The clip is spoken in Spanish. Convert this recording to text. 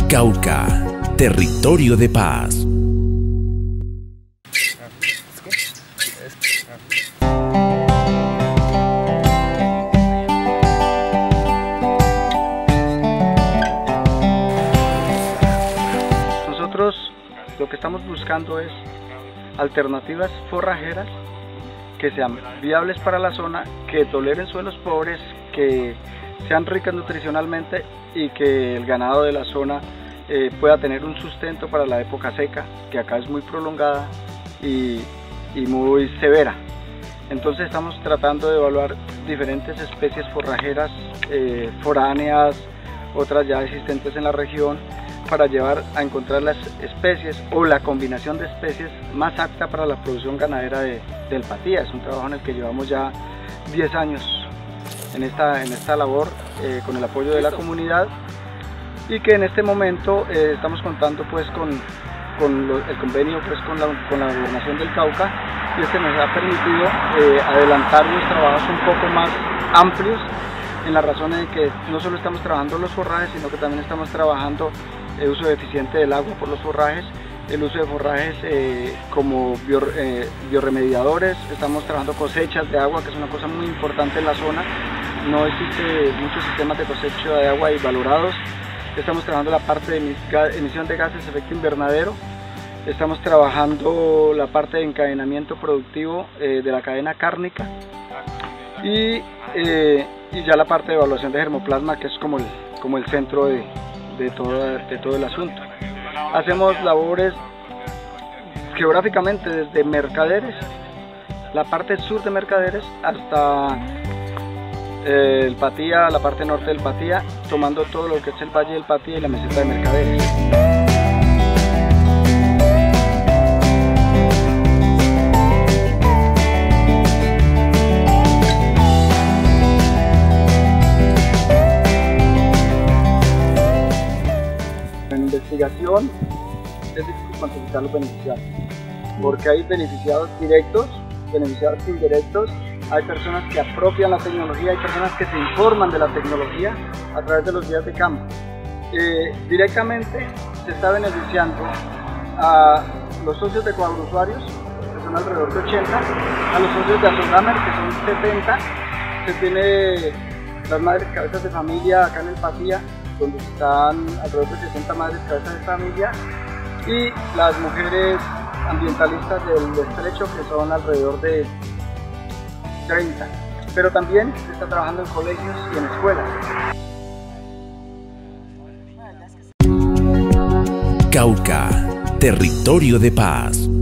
Cauca, territorio de paz. Nosotros lo que estamos buscando es alternativas forrajeras que sean viables para la zona, que toleren suelos pobres, que sean ricas nutricionalmente y que el ganado de la zona pueda tener un sustento para la época seca, que acá es muy prolongada y muy severa. Entonces estamos tratando de evaluar diferentes especies forrajeras foráneas, otras ya existentes en la región, para llevar a encontrar las especies o la combinación de especies más apta para la producción ganadera del Patía. Es un trabajo en el que llevamos ya 10 años en esta labor con el apoyo de la comunidad, y que en este momento estamos contando pues con el convenio pues con la Gobernación del Cauca, y este nos ha permitido adelantar los trabajos un poco más amplios, en la razón de que no solo estamos trabajando los forrajes, sino que también estamos trabajando el uso eficiente del agua por los forrajes, el uso de forrajes como bioremediadores. Estamos trabajando cosechas de agua, que es una cosa muy importante en la zona. No existe muchos sistemas de cosecha de agua y valorados. Estamos trabajando la parte de emisión de gases de efecto invernadero. Estamos trabajando la parte de encadenamiento productivo de la cadena cárnica, y ya la parte de evaluación de germoplasma, que es como el centro de todo el asunto. Hacemos labores geográficamente desde Mercaderes, la parte sur de Mercaderes, hasta el Patía, la parte norte del Patía, tomando todo lo que es el Valle del Patía y la meseta de Mercaderes. En investigación es difícil cuantificar los beneficiarios, porque hay beneficiados directos, beneficiados indirectos. Hay personas que apropian la tecnología, hay personas que se informan de la tecnología a través de los guías de campo. Directamente se está beneficiando a los socios de coagrosuarios, que son alrededor de 80, a los socios de Asogamer, que son 70. Se tiene las madres cabezas de familia acá en el Patía, donde están alrededor de 60 madres cabezas de familia, y las mujeres ambientalistas del estrecho, que son alrededor de 30, pero también se está trabajando en colegios y en escuelas. Cauca, territorio de paz.